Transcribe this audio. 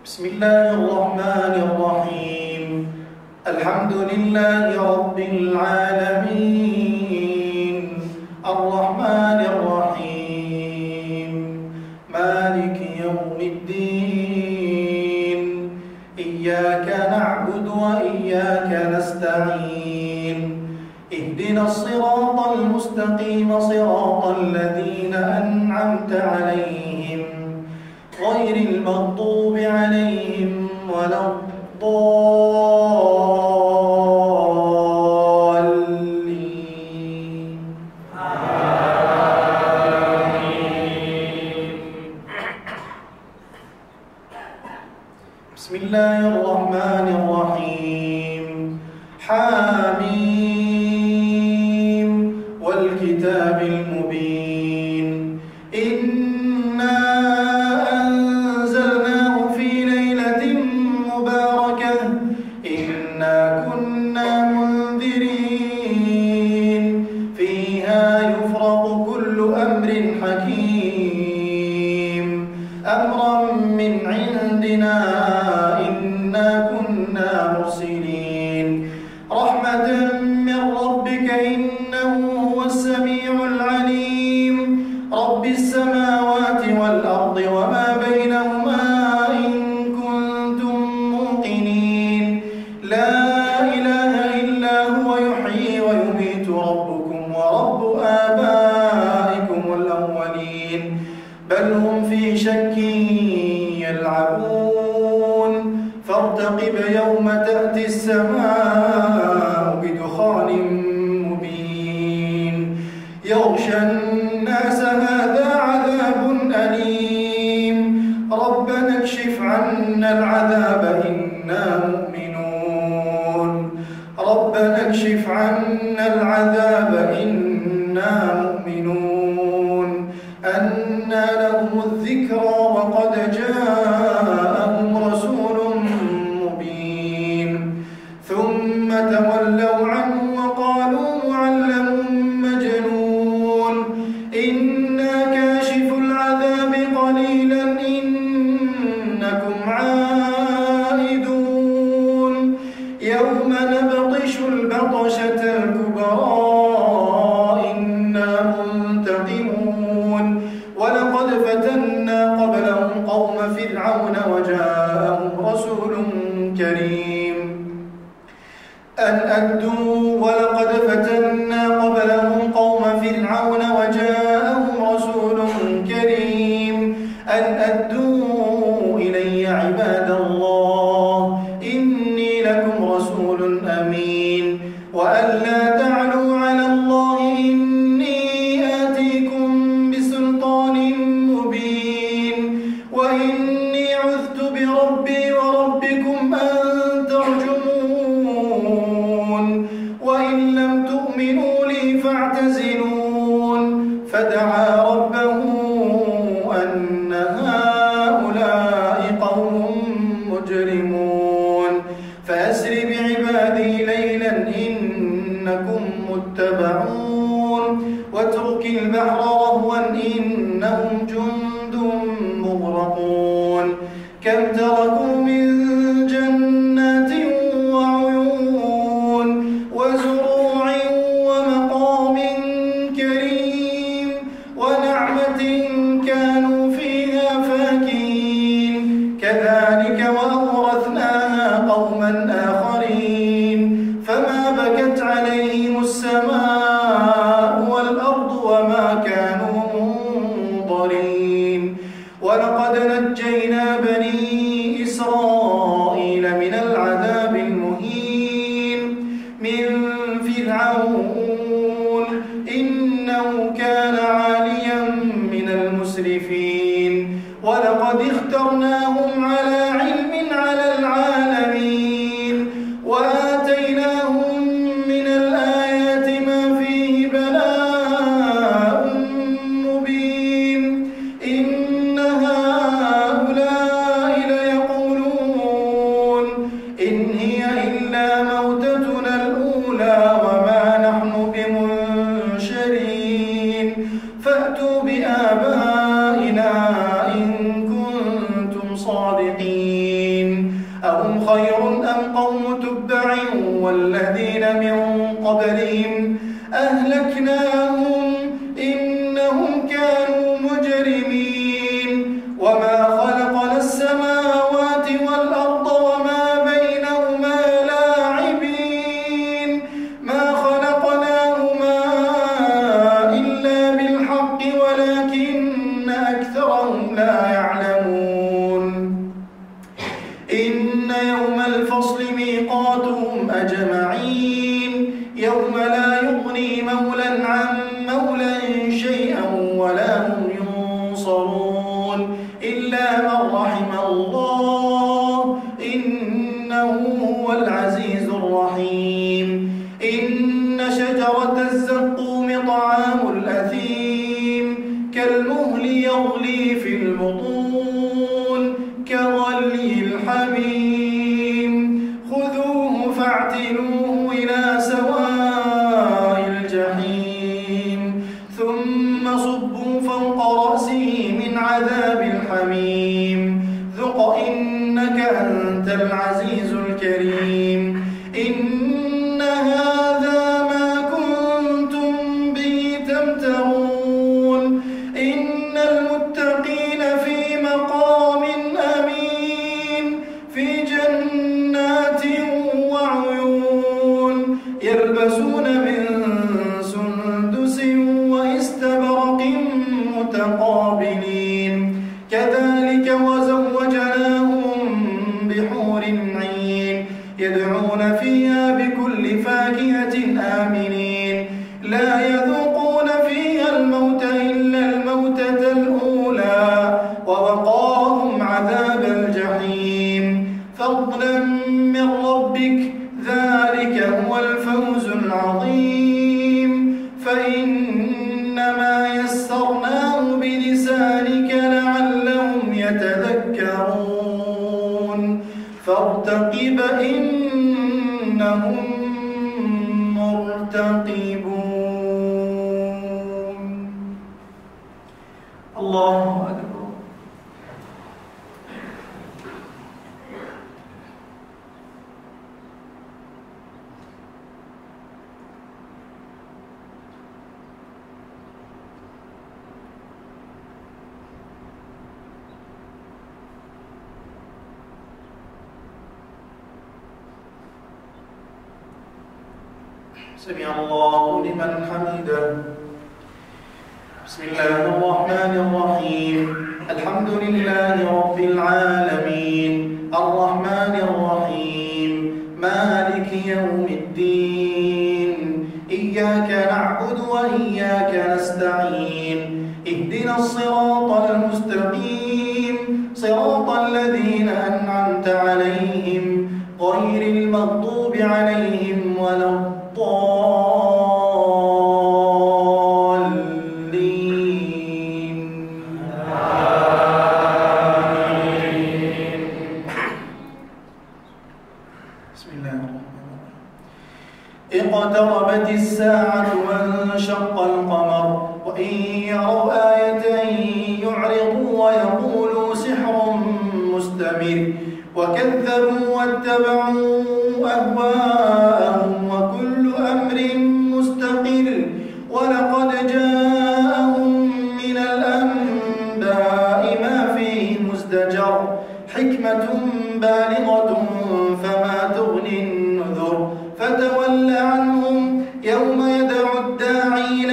بسم الله الرحمن الرحيم. الحمد لله رب العالمين الرحمن الرحيم مالك يوم الدين إياك نعبد وإياك نستعين اهدنا الصراط المستقيم صراط الذين أنعمت عليهم غير المغضوب عليهم ولا الضالين آمين. بسم الله الرحمن الرحيم حاميم والكتاب المبين إنا أنزلناه في ليلة مباركة إنا كنا منذرين فيها يفرق كل أمر حكيم أمرا من عندنا إنا كنا مرسلين رحمة من ربك إنه هو السميع العليم رب السماوات والأرض وما بينهما إن كنتم موقنين لا إله إلا هو يحيي ويميت ربكم ورب آبائكم الأولين بل هم في شك يلعبون فارتقب يوم تأتي السماء بدخان مبين يغشى الناس هذا عذاب أليم ربنا اكشف عنا العذاب إنا مؤمنون ربنا اكشف عنا العذاب إنا مؤمنون أنى لهم الذكرى وقد جاءهم رسول مبين ثم تولوا عنه وقالوا معلم مجنون إنا كاشف العذاب قليلا إنكم عائدون يوم نبطش البطشة الكبرى إنا منتقمون ولقد فتنا قبلهم قوم فرعون وجاءهم رسول كريم أن أدوا ولقد فتنا قبلهم قوم فرعون وجاءهم رسول كريم أن أدوا إلي عباد الله إني لكم رسول أمين وأن لا تعلوا على الله إني آتيكم بسلطان مبين وإني عذت بربي وربكم أن ترجمون وإن لم تؤمنوا لي فاعتزلون فدعا ربه أن هؤلاء قوم مجرمون فأسر بعبادي ليلا إنكم متبعون واترك البحر رهوا إنهم جند مغرقون كم تركوا من جنات وعيون وزروع ومقام كريم ونعمة كانوا فيها فاكهين كذلك وأورثناها قوما آخرين فما بكت عليهم السماء والأرض وما كانوا منظرين ولقد نجينا بني إسرائيل من العذاب المهين من فرعون إنه كان عاليا من المسرفين ولقد اخترناهم على علم على العالمين الخالقين أهم خير أم قوم تبع والذين من قبلهم أهلكناهم إنهم كانوا مجرمين وما خلقنا السماوات والأرض وما بينهما لاعبين ما خلقناهما إلا بالحق ولكن أكثرهم لا يعلمون إن يوم الفصل ميقاتهم أجمعين يوم لا يغني مولى عن مولى شيئا ولا هم ينصرون إلا من رحم الله إنه هو العزيز الرحيم إن شجرة الزقوم طعام الأثيم كالمهل يغلي في البطون كغلي الحميم خذوه فاعتلوه إلى سواء الجحيم ثم صبوا فوق رأسه من عذاب الحميم ذق إنك أنت العزيز الكريم إن هذا ما كنتم به تمترون إن المتقين في مقام أمين في جنات وعيون يلبسون من سندس واستبرق متقابلين كذلك وزوجناهم بحور عين يدعون فيها بكل فاكهة آمنين لا يذوقون فيها الموت إلا الموتة الأولى ووقاهم عذاب الجحيم فضلا من ربك ذلك هو الفوز العظيم فإنما يسرناه بلسانك لعلهم يتذكرون فارتقب إنهم مرتقبون الله أكبر سمع الله لمن حمده بسم الله الرحمن الرحيم الحمد لله رب العالمين الرحمن الرحيم مالك يوم الدين إياك نعبد وإياك نستعين اهدنا الصراط المستقيم صراط الذين أنعمت عليهم غير المغضوب عليهم ولا الضالين آمين. بسم الله الرحمن الرحيم اقتربت الساعة وانشق القمر وإن يروا آية يعرضوا ويقولوا سحر مستمر وكذبوا واتبعوا أهواءهم وكل أمر مستقر ولقد جاءهم من الأنباء ما فيه مزدجر حكمة بالغة فما تغني النذر فتول عنهم يوم يدعو الداعي